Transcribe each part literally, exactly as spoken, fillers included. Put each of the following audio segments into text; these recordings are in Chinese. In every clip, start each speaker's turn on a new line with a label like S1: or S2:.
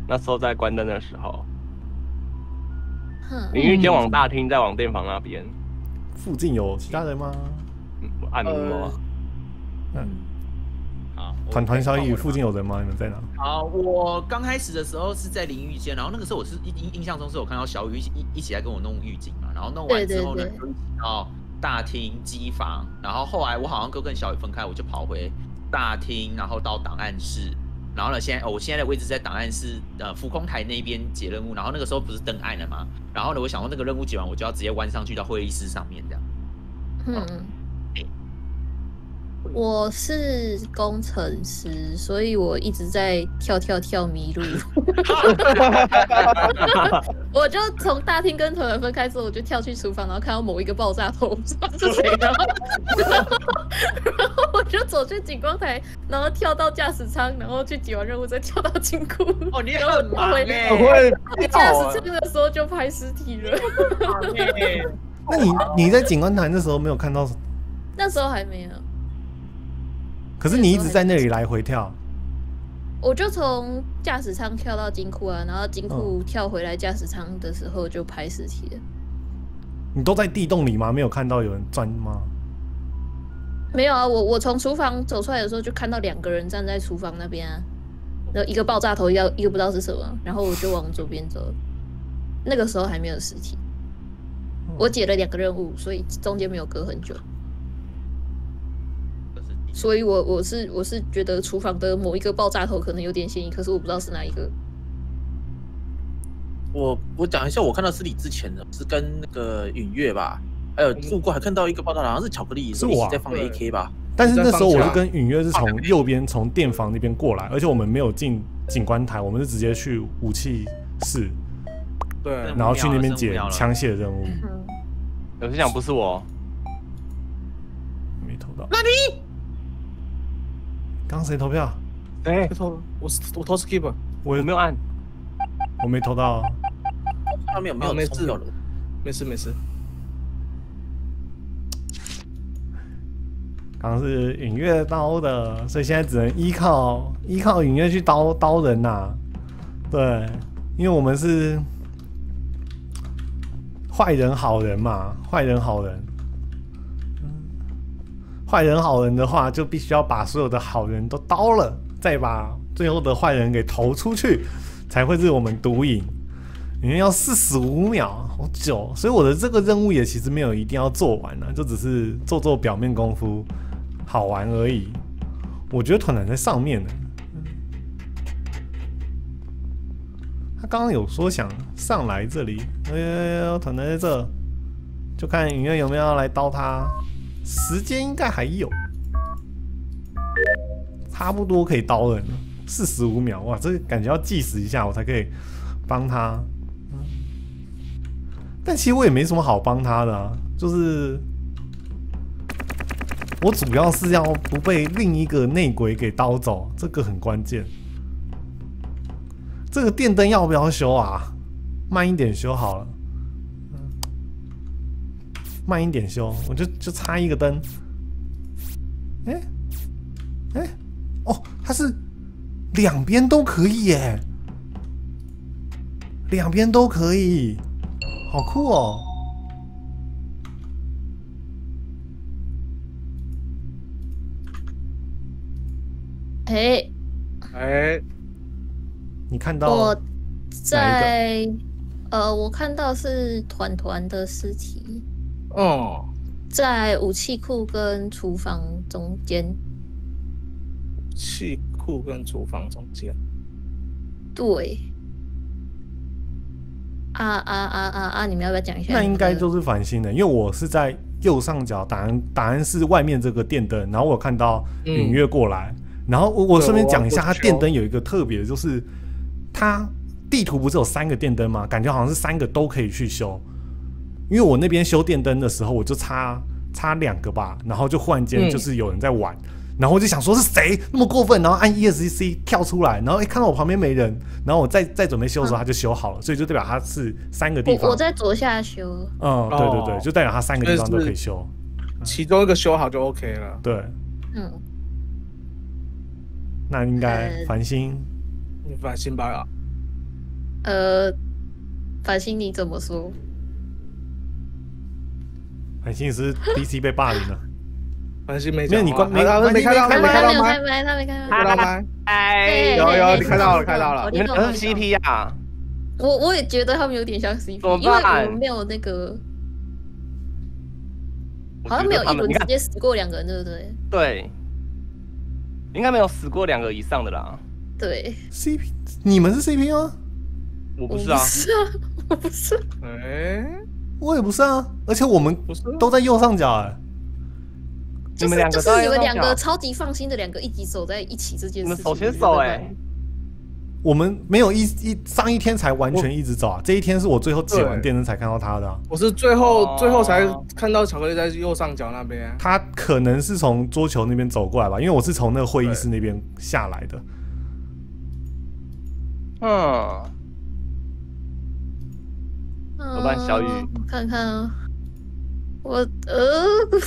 S1: 那时候在关灯的时候，淋浴间往大厅，再往电房那边。
S2: 附近有其他人吗？
S1: 嗯，按摩啊。
S2: 嗯。
S3: 好，
S2: 团团小雨附近有人吗？你们在哪？
S3: 好，我刚开始的时候是在淋浴间，然后那个时候我是印印象中是有看到小雨一起一一起来跟我弄浴巾嘛，然后弄完之后呢，就一起到大厅机房，然后后来我好像都跟小雨分开，我就跑回大厅，然后到档案室。然后呢，现在、哦、我现在的位置在档案室，呃，浮空台那边解任务。然后那个时候不是灯暗了吗？然后呢，我想说那个任务解完，我就要直接弯上去到会议室上面这样。
S4: 嗯，欸、我是工程师，所以我一直在跳跳跳迷路。我就从大厅跟团员分开之后，我就跳去厨房，然后看到某一个爆炸头，不知道是谁，然后然后然后我就走去景光台，然后跳到驾驶舱，然后去解完任务，再跳到金库。
S3: 哦，你很忙哎、欸！
S4: 回驾驶舱的时候就拍尸体了。
S2: 那你你在景观台那时候没有看到？
S4: 那时候还没有。
S2: 可是你一直在那里来回跳。
S4: 我就从驾驶舱跳到金库啊，然后金库跳回来驾驶舱的时候就拍尸体了。
S2: 你都在地洞里吗？没有看到有人钻吗？
S4: 没有啊，我我从厨房走出来的时候就看到两个人站在厨房那边啊，然后一个爆炸头，一个一个不知道是什么，然后我就往左边走。那个时候还没有尸体，我解了两个任务，所以中间没有隔很久。所以我我是我是觉得厨房的某一个爆炸头可能有点嫌疑，可是我不知道是哪一个。
S5: 我我讲一下，我看到尸体之前的是跟那个允月吧，还有路过还看到一个爆炸，好像是巧克力，
S2: 是我、啊、
S5: 在放 A K 吧。
S2: 但是那时候我是跟允月是从右边从电房那边过来，而且我们没有进警官台，我们是直接去武器室，
S6: 对，
S2: 然后去那边解枪械的任务。
S1: 有些讲不是我，
S2: 没投到。
S5: 那你？
S2: 刚谁投票？
S1: 哎、欸，
S6: 投我我投 skip，
S2: 我
S1: 没有按，
S2: 我没投到。
S5: 上面有没有投票的？
S6: 没事没事。
S2: 刚刚是允月刀的，所以现在只能依靠依靠允月去刀刀人呐、啊。对，因为我们是坏人好人嘛，坏人好人。坏人好人的话，就必须要把所有的好人都刀了，再把最后的坏人给投出去，才会是我们独赢。因为要四十五秒，好久，所以我的这个任务也其实没有一定要做完呢、啊，就只是做做表面功夫，好玩而已。我觉得团团在上面呢，他刚刚有说想上来这里，哎呀，团团在这，就看影院有没有要来刀他。时间应该还有，差不多可以刀人了，四十五秒，哇，这个感觉要计时一下，我才可以帮他。嗯、但其实我也没什么好帮他的、啊，就是我主要是要不被另一个内鬼给刀走，这个很关键。这个电灯要不要修啊？慢一点修好了。慢一点修，我就就插一个灯。哎、欸，哎、欸，哦，它是两边都可以耶，两边都可以，好酷哦！
S4: 哎
S6: 哎，
S2: 你看到
S4: 我在呃，我看到是团团的尸体。
S6: 哦，
S4: 在武器库跟厨房中间。
S6: 气库跟厨房中间。
S4: 对。啊啊啊啊啊！你们要不要讲一下？
S2: 那应该就是繁星的，因为我是在右上角答案答案是外面这个电灯，然后我看到允月过来，嗯、然后我我顺便讲一下，它电灯有一个特别，就是它地图不是有三个电灯吗？感觉好像是三个都可以去修。因为我那边修电灯的时候，我就插插两个吧，然后就忽然间就是有人在玩，嗯、然后我就想说是谁那么过分，然后按 E S C 跳出来，然后一看到我旁边没人，然后我再再准备修的时候，他就修好了，所以就代表他是三个地方。
S4: 我, 我在左下修。
S2: 嗯，对对对，就代表他三个地方都可以修，
S6: 其中一个修好就 OK 了。
S2: 对，
S4: 嗯，
S2: 那应该繁星，
S6: 繁星吧。
S4: 呃，繁星你怎么说？
S2: 繁星是 D C 被霸凌了。
S6: 繁星没
S2: 没有你关没
S6: 他没看到，
S2: 没
S6: 没看到吗？
S4: 他没开麦，他没开麦。
S6: 看到吗？
S1: 哎，
S6: 有有，你看到了，看到了。
S1: 你们都是 C P 啊？
S4: 我我也觉得他们有点像 C P， 因为我们没有那个，好像没有一轮直接死过两个人，对不对？
S1: 对，应该没有死过两个以上的啦。
S4: 对
S2: ，C P， 你们是 C P 吗？
S1: 我不是啊，
S4: 是啊，我不是。
S6: 哎，
S2: 我也不是啊，而且我们都在右上角哎。
S1: 你们两个
S4: 就是你们两个超级放心的两个一起走在一起这件事情，
S1: 你们手牵手哎。
S2: 我们没有一一上一天才完全一直走啊，这一天是我最后解完电灯才看到他的、啊。
S6: 我是最后最后才看到巧克力在右上角那边。
S2: 他可能是从桌球那边走过来吧，因为我是从那个会议室那边下来的。
S1: 嗯，怎么办，小雨？
S4: 看看啊，我呃，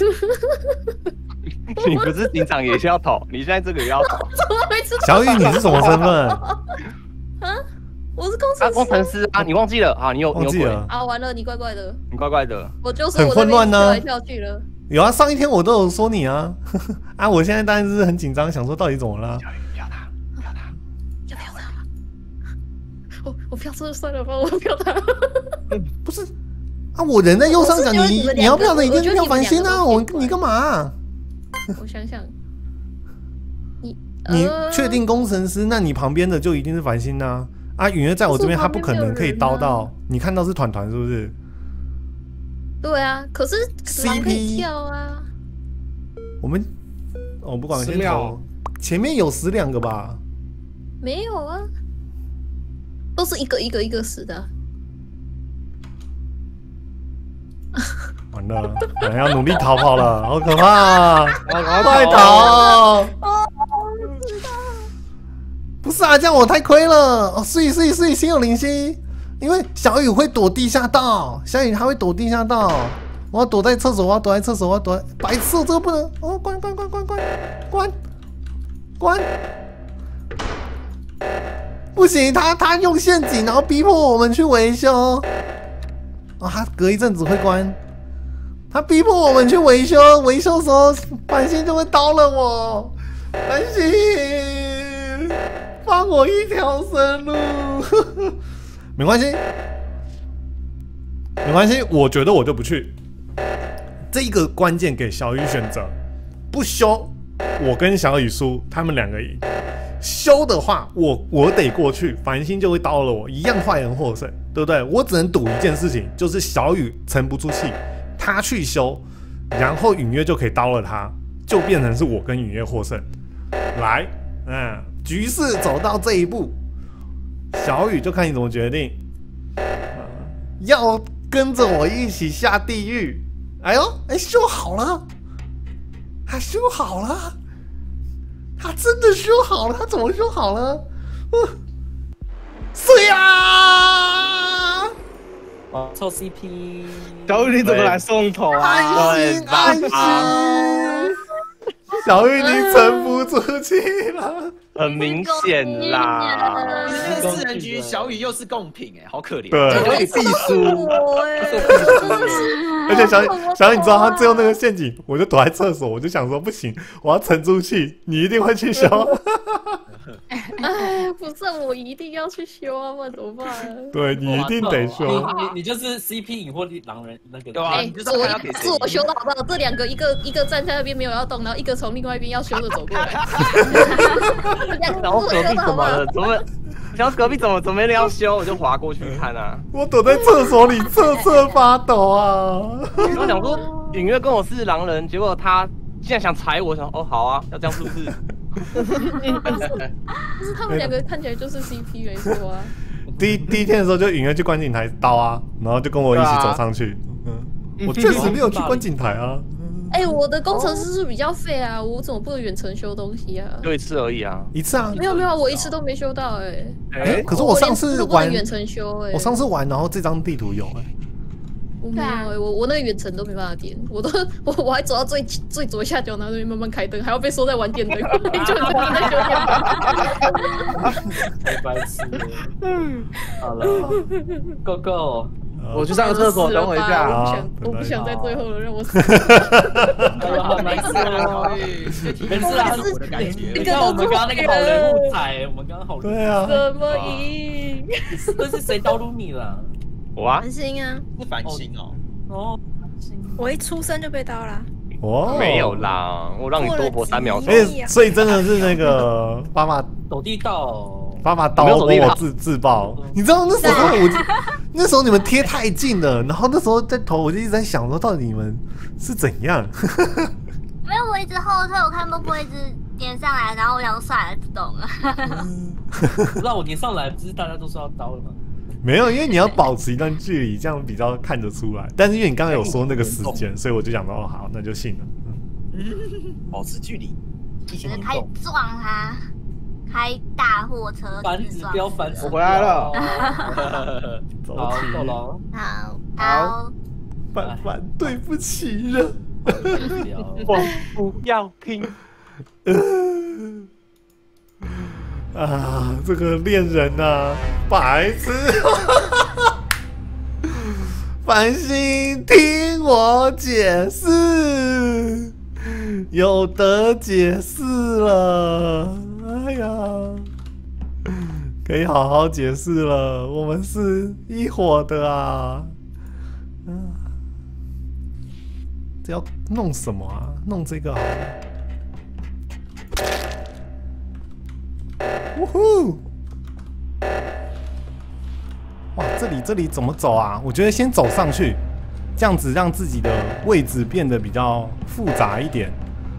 S1: 你不是警长也是要投，你现在这个也要投。
S2: 小雨，你是什么身份？
S4: 啊，我是工程师。
S1: 啊，工程师啊，你忘记了啊？你有
S2: 忘记了
S4: 啊？完了，你怪怪的。
S1: 你怪怪的。
S4: 我就是
S2: 很混乱呢，
S4: 跳来跳去了。
S2: 有啊，上一天我都有说你啊，啊，我现在当然是很紧张，想说到底怎么了？
S1: 小雨，不要他，不要他，
S4: 要不要他？我我不要这算了吧，我不要他。
S2: 不是啊，我人在右上角，你你要不要的一定要繁星啊！我你干嘛、啊？
S4: 我想想，你
S2: 你确定工程师？那你旁边的就一定是繁星啊！啊，允月在我这边，他不可能可以刀到。你看到是团团是不是？
S4: 对啊，可是
S2: C P
S4: 跳啊。
S2: 我们我、哦、不管先投，前面有死两个吧？
S4: 没有啊，都是一个一个一个死的、啊。
S2: 完了，我们要努力逃跑了，好可怕！快逃！不是啊，这样我太亏了。哦，所以所以所以心有灵犀，因为小雨会躲地下道，小雨他会躲地下道。我要躲在厕所，我要躲在厕所，我要躲在。白痴，这个不能！哦，关关关关关关关！不行，他他用陷阱，然后逼迫我们去维修。哦，他隔一阵子会关。他逼迫我们去维修，维修的时候繁星就会刀了我。繁星，放我一条生路。没关系，没关系，我觉得我就不去。这一个关键给小雨选择，不修，我跟小雨输，他们两个赢。修的话，我我得过去，繁星就会刀了我，一样坏人获胜，对不对？我只能赌一件事情，就是小雨沉不住气。他去修，然后允月就可以刀了他，就变成是我跟允月获胜。来，嗯，局势走到这一步，小雨就看你怎么决定。嗯、要跟着我一起下地狱？哎呦，哎，修好了，他修好了，他真的修好了，他怎么修好了？嗯，是呀。
S5: 哦，凑 C P，
S6: 小雨你怎么来送头啊？
S2: 安心安心，小雨你沉不住气了，
S1: 很明显啦。
S3: 这个四人局，小雨又是贡品哎，好可怜。
S2: 对，
S3: 小雨必输。
S2: 而且小雨小雨，你知道他最后那个陷阱，我就躲在厕所，我就想说不行，我要沉住气，你一定会去修。
S4: 哎，不是我一定要去修啊，不然怎么办、啊？
S2: 对你一定得修。
S5: 你你你就是 C P 引惑狼人那个。
S3: 对啊，你就是要给
S4: 自我修的好不好？这两个一个一个站在那边没有要动，然后一个从另外一边要修的走过来。
S1: 然后隔壁怎么了？怎么？然后隔壁怎么怎么没人要修？我就滑过去看啊。
S2: 我躲在厕所里瑟瑟发抖啊！
S1: 我想说，隐约跟我是狼人，结果他现在想踩我，想哦好啊，要这样是不是？
S4: 就是他们两个看起来就是 C P 没错啊。
S2: 第一第一天的时候就隐约去观景台刀啊，然后就跟我一起走上去。嗯，我确实没有去观景台啊。
S4: 哎、欸，我的工程师是比较废啊，我怎么不能远程修东西啊？
S1: 就一次而已啊，
S2: 一次啊？
S4: 没有没有，我一次都没修到哎、欸。
S2: 哎、欸，可是我上次玩
S4: 远程修哎、欸，
S2: 我上次玩，然后这张地图有哎、欸。
S4: 我没有欸，我我那个远程都没办法点，我都我我还走到最最左下角，然后那边慢慢开灯，还要被说在玩电灯，就很在修电灯。
S7: 太白痴了。好了 ，Go Go。
S6: 我去上个厕所，等我一下。
S4: 我不想，我不想在最后了，让我死。
S7: 没事啊，没事啊，
S3: 我的感觉。
S7: 你看我们刚刚那个好人物仔，我们刚刚好人物。
S2: 对啊。
S4: 怎么赢？
S7: 这是谁刀撸你了？
S1: 我啊，
S4: 繁星啊，
S3: 是繁星哦。
S7: 哦，
S8: 我一出生就被刀啦。
S2: 哦，
S1: 没有啦，我让你多活三秒钟。
S2: 哎，所以真的是那个爸妈
S7: 斗地道。
S2: 爸爸刀帮我自自爆，你知道那时候我那时候你们贴太近了，然后那时候在头我就一直在想说，到底你们是怎样？
S9: 没有，我一直后退，我看波波一直点上来，然后我想说算了，不动了。
S7: 不让我点上来，不是大家都说要刀了吗？
S2: 没有，因为你要保持一段距离，这样比较看得出来。但是因为你刚刚有说那个时间，所以我就想说，哦，好，那就信了。
S5: 保持距离，
S9: 只是开始撞他。开大货车，
S7: 反指标，反指标，
S6: 我回来了。
S7: 好，够了。
S9: 好，好。
S2: 凡凡，对不起了。
S1: 我不要听。
S2: 啊，这个恋人啊，白痴！繁星，听我解释，有得解释了。哎呀，可以好好解释了，我们是一伙的啊！嗯，这要弄什么啊？弄这个好了。呜呼！哇，这里这里怎么走啊？我觉得先走上去，这样子让自己的位置变得比较复杂一点。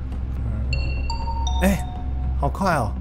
S2: 哎、欸，好快哦！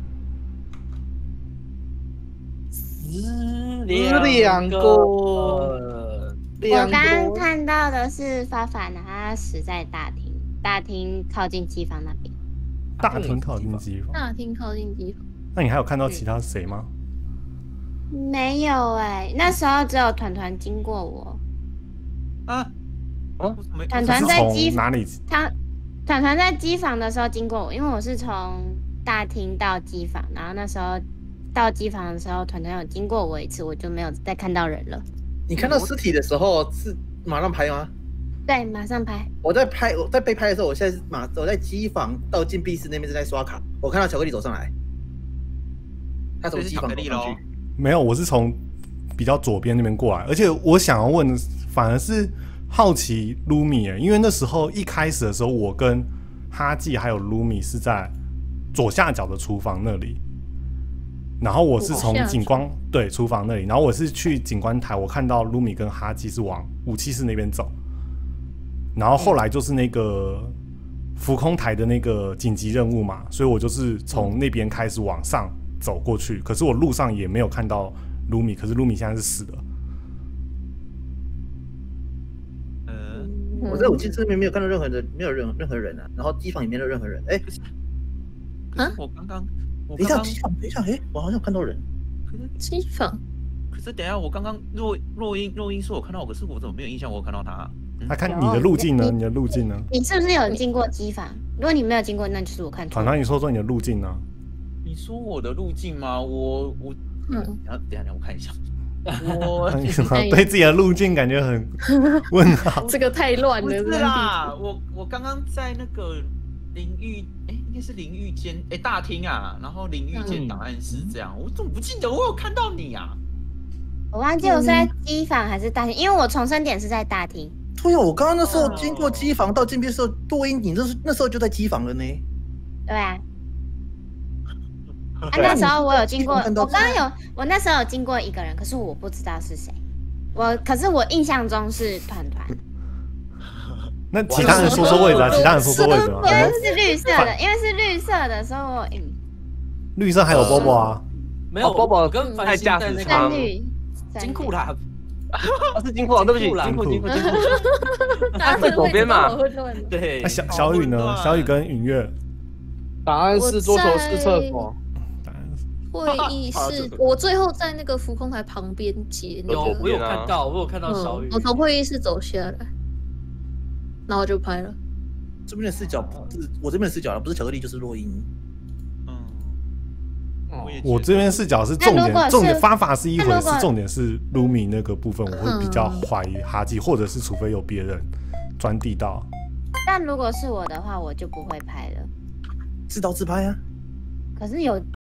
S6: 两个，
S8: 我刚刚看到的是发发，然后他死在大厅，大厅靠近机房那边。
S2: 大厅靠近机房。
S4: 大厅靠近机房。
S2: 那你还有看到其他谁吗？
S8: 没有哎、欸，那时候只有团团经过我。
S3: 啊？哦，
S8: 团团在机
S2: 哪里？
S8: 他团团在机房的时候经过我，因为我是从大厅到机房，然后那时候。到机房的时候，团团有经过我一次，我就没有再看到人了。
S5: 你看到尸体的时候是马上拍吗？
S8: 对，马上拍。
S5: 我在拍，我在被拍的时候，我现在是马，我在机房到禁闭室那边是在刷卡，我看到巧克力走上来，他从机房走上去。
S2: 没有，我是从比较左边那边过来，而且我想要问，反而是好奇卢米耶，因为那时候一开始的时候，我跟哈记还有卢米是在左下角的厨房那里。然后我是从景观对厨房那里，然后我是去景观台，我看到卢米跟哈基是往武器室那边走，然后后来就是那个浮空台的那个紧急任务嘛，所以我就是从那边开始往上走过去，可是我路上也没有看到卢米，可是卢米现在是死的。
S5: 呃，我在武器室那边没有看到任何人，没有任任何人啊，然后机房里面没有任何人，哎，
S3: 啊，我刚刚。
S5: 等一下，机房，等一下，哎，我好像看到人。
S3: 可是
S4: 机房，
S3: 可是等一下，我刚刚若若音若音说我看到我，可是我怎么没有印象我有看到他？
S2: 他看你的路径呢？你的路径呢？
S8: 你是不是有经过机房？如果你没有经过，那就是我看错。
S2: 团团，你说说你的路径呢？
S3: 你说我的路径吗？我我嗯，然后等一下，我看一下。
S2: 我对自己的路径感觉很问号。
S4: 这个太乱了。
S3: 不是啦，我我刚刚在那个。淋浴，哎，应该是淋浴间，哎，大厅啊，然后淋浴间档案室这样，我怎么不记得我有看到你啊？
S8: 我忘记我是在机房还是大厅，因为我重生点是在大厅。
S5: 对啊，我刚刚那时候经过机房到禁闭室，多音，你那那时候就在机房了呢。
S8: 对啊。啊，那时候我有经过，我刚刚有，我那时候有经过一个人，可是我不知道是谁。我，可是我印象中是团团。
S2: 那其他人说说位置啊，其他人说说位置啊。
S8: 因为是绿色的，因为是绿色的，所以我嗯。
S2: 绿色还有波波啊？
S7: 没有，
S1: 波波
S7: 跟
S1: 在驾驶舱。
S7: 金库啦，
S1: 是金库，对不起，金库，金库，金库。他在左边嘛？
S7: 对。
S2: 那小小雨呢？小雨跟允月。
S6: 答案是桌球室厕所。
S4: 会议室，我最后在那个浮空台旁边接那个。
S7: 有，我有看到，我有看到小雨。
S4: 我从会议室走下来，然后就拍了。
S5: 这边的视角不是我这边的视角，不是巧克力就是洛英。
S2: 我这边视角是重点，重点方法是一回事，重点是卢米那个部分，我会比较怀疑哈基，或者是除非有别人钻地道。
S8: 但如果是我的话，我就不会拍了。
S5: 自导自拍啊。
S8: 可是有